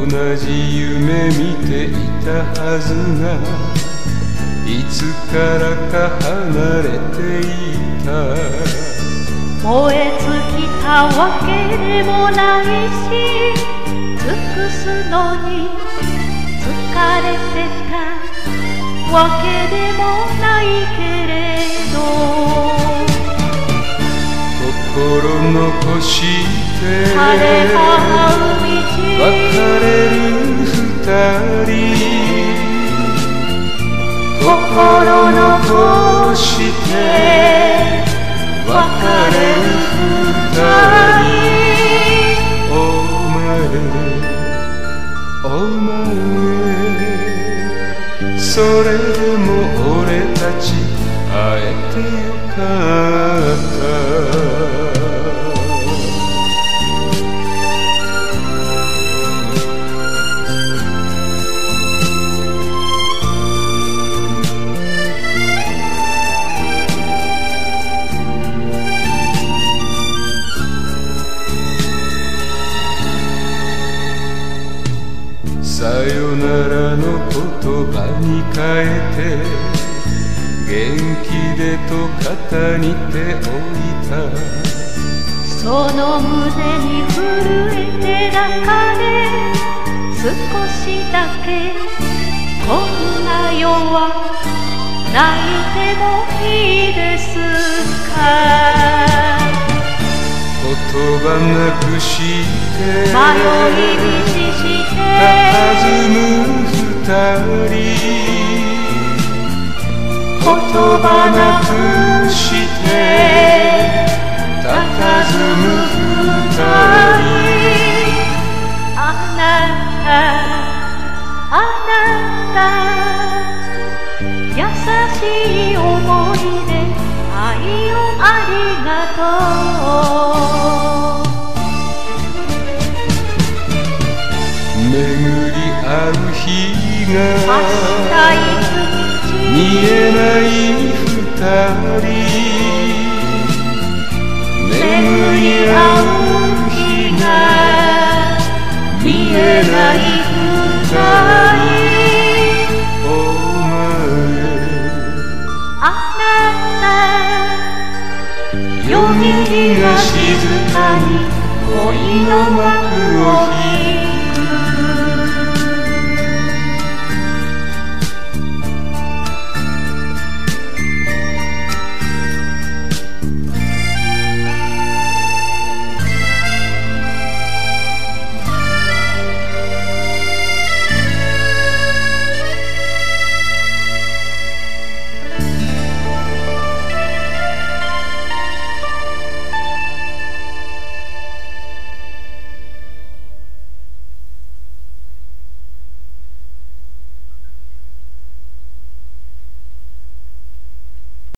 同じ夢見ていたはずがいつからか離れていた。 燃え尽きたわけでもないし、尽くすのに疲れてたわけでもないけれど、 心残して枯葉う道別れる二人、心残して別れる二人。お前それでも俺たち会えてよかった。さよならの言葉に変えて元気でと肩に手を置いた。 その胸に震えて中で少しだけこんな夜は泣いてもいいですか。 言葉なくして迷い道して佇む二人、言葉なくして佇む二人。 あなた優しい思い出愛をありがとう。 巡り合う日が見えない二人、巡り合う日が見えない二人。お前あなた夜霧が静かに恋の幕を開く。